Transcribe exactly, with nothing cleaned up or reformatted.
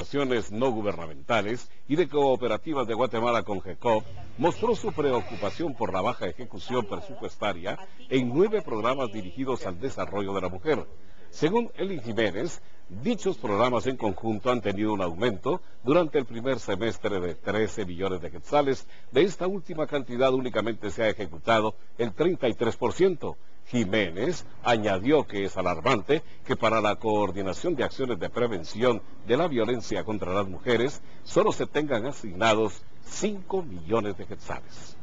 organizaciones no gubernamentales y de cooperativas de Guatemala con GECOP, mostró su preocupación por la baja ejecución presupuestaria en nueve programas dirigidos al desarrollo de la mujer. Según Eli Jiménez, dichos programas en conjunto han tenido un aumento durante el primer semestre de trece millones de quetzales. De esta última cantidad únicamente se ha ejecutado el treinta y tres por ciento. Jiménez añadió que es alarmante que para la coordinación de acciones de prevención de la violencia contra las mujeres solo se tengan asignados cinco millones de quetzales.